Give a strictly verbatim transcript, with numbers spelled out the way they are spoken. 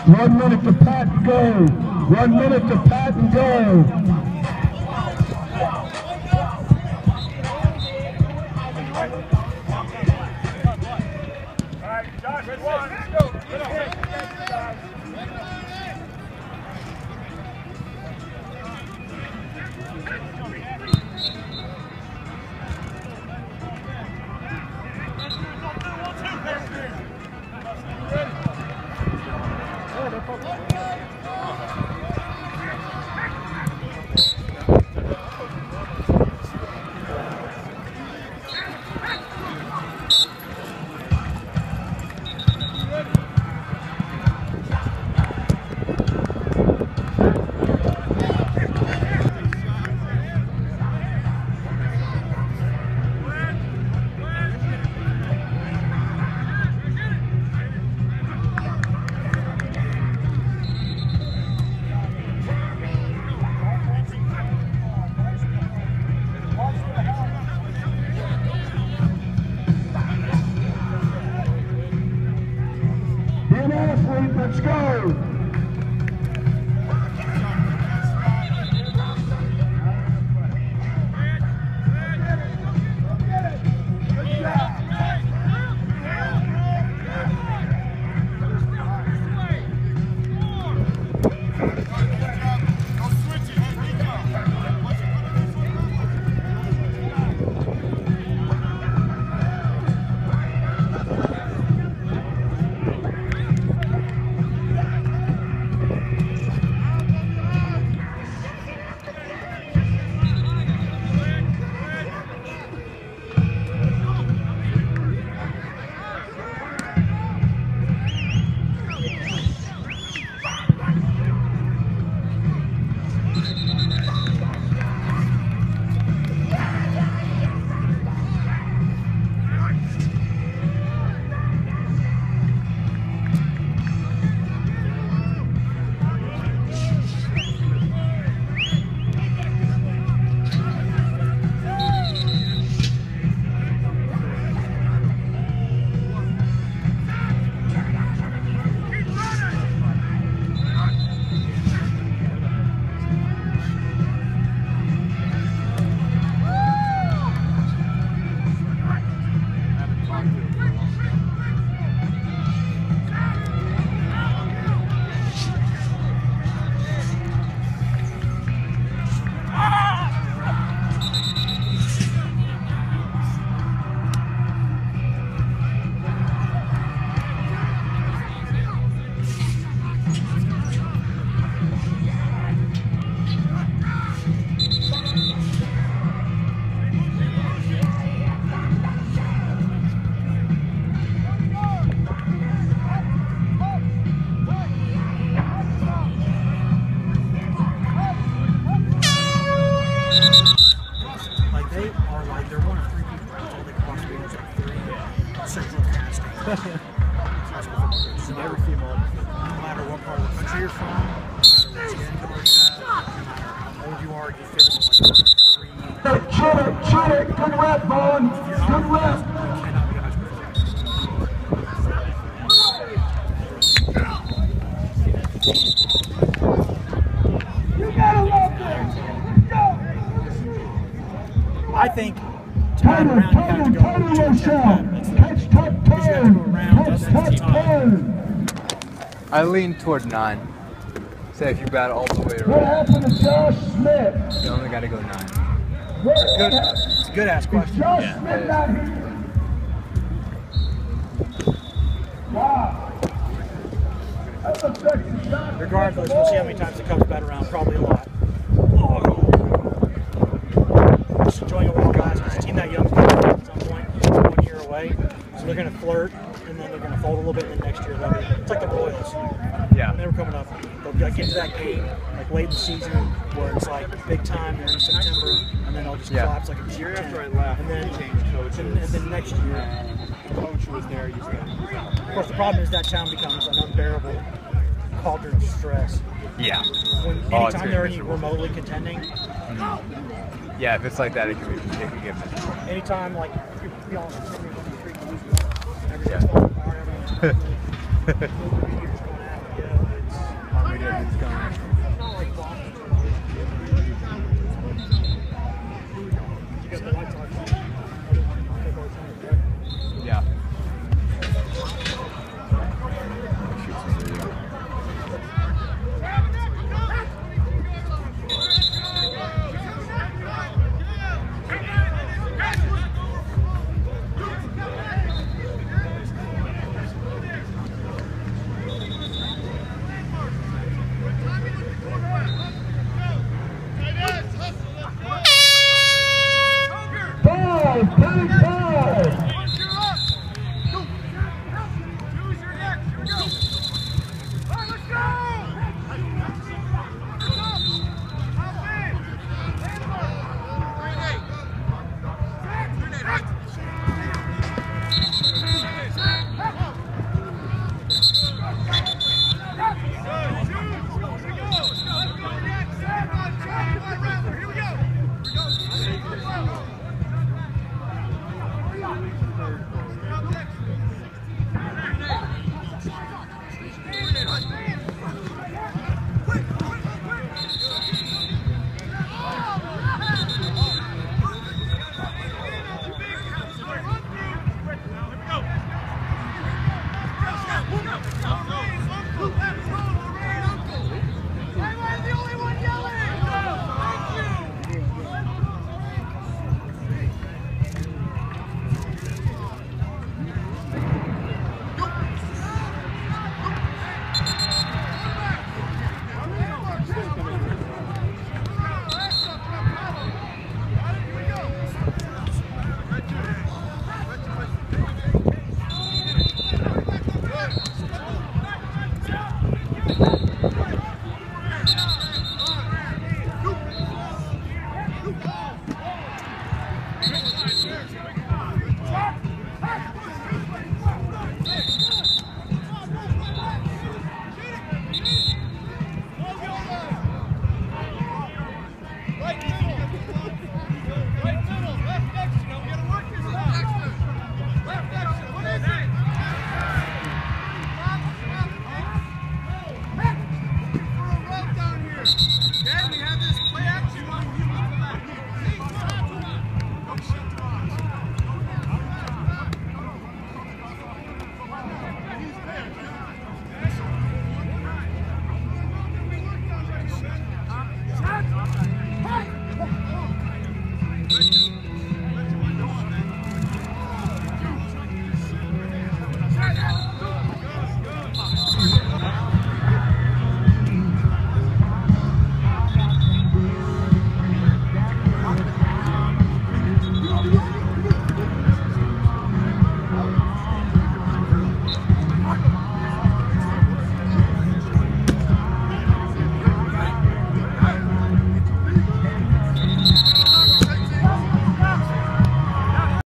One minute to pat and go. One minute to pat and go. Let's go! Every female, no matter what part of the country you're from, no matter what skin color you have, no matter how old you are, you fit in like three. Shoot it, shoot it, good rep, Vaughn. Good rep. You cannot be a high school. You gotta love this. Go. I think to run around, you have to go to a pattern. Catch top ten. Because you have to go around Dustin's team. I lean toward nine. Say if you bat all the way What around, happened to Josh Smith? you only got to go nine. It's good. It's a good ass question. Josh Yeah, Smith it is. not here. Wow. That's a sexy shot. Regardless, we'll see how many times it comes back around. Probably a lot. Just enjoying a walk, guys. It's a team that young at some point, one year away. So they're going to flirt, and then they're going to fold a little bit, and then next year they'll be. It's like the Royals. Yeah. They were coming up. They'll get to that game, like late in the season, where it's like big time, they're in September, and then they'll just Yeah. collapse like a The year ten. after I left, and then they changed coaches. And, and then next year, And the coach who was there used to. of course, the problem is that town becomes an unbearable cauldron of stress. Yeah. When Oh, it's anytime very they're any miserable. remotely contending, Yeah, if it's like that, it can be it can get miserable. anytime like you be on the street, Yeah. everything's falling apart, everyone's nobody's going after you. Bye.